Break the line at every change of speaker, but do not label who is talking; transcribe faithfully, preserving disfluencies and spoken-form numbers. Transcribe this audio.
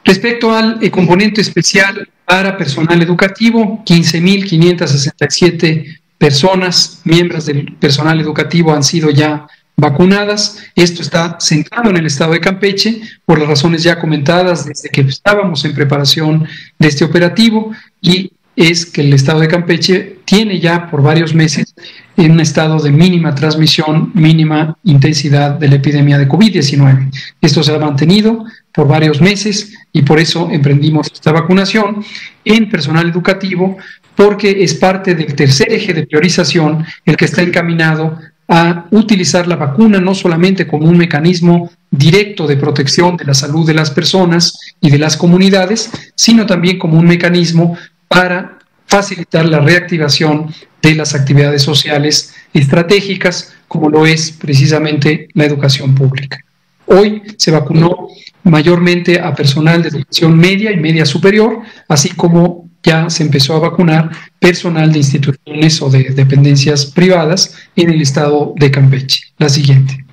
Respecto al eh, componente especial para personal educativo, quince mil quinientas sesenta y siete personas, miembros del personal educativo, han sido ya vacunadas. Esto está centrado en el estado de Campeche, por las razones ya comentadas desde que estábamos en preparación de este operativo, y es que el estado de Campeche tiene ya por varios meses en un estado de mínima transmisión, mínima intensidad de la epidemia de COVID diecinueve. Esto se ha mantenido por varios meses y por eso emprendimos esta vacunación en personal educativo, porque es parte del tercer eje de priorización el que está encaminado a utilizar la vacuna no solamente como un mecanismo directo de protección de la salud de las personas y de las comunidades, sino también como un mecanismo para facilitar la reactivación de las actividades sociales estratégicas, como lo es precisamente la educación pública. Hoy se vacunó mayormente a personal de educación media y media superior, así como ya se empezó a vacunar personal de instituciones o de dependencias privadas en el estado de Campeche. La siguiente.